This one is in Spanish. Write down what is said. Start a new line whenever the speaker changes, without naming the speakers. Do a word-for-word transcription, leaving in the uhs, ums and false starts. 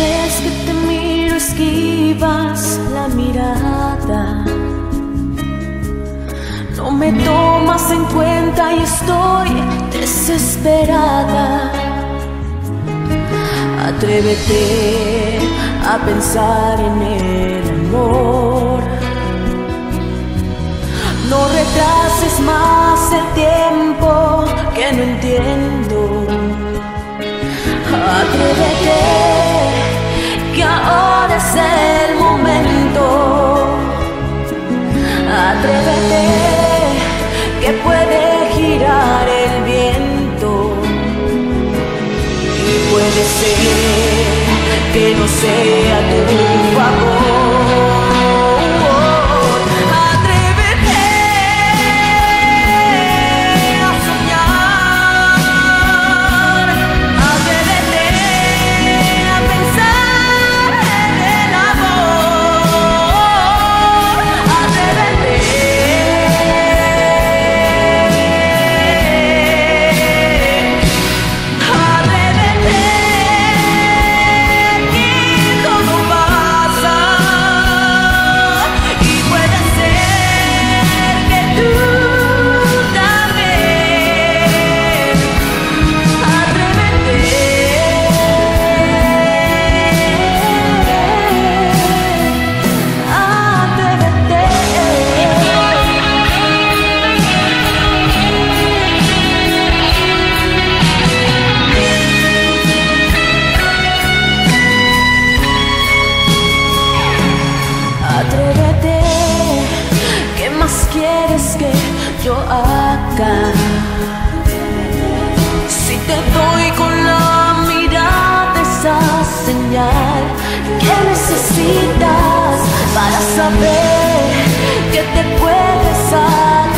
vez que te miro esquivas la mirada. No me tomas en cuenta y estoy desesperada. Atrévete a pensar en el amor. No retrases más el tiempo que no entiendo. Atrévete, que ahora es el momento. Atrévete, que puede girar el viento. Y puede ser que no sea tu favor. Yo acá, si te doy con la mirada esa señal que necesitas para saber que te puedes salvar.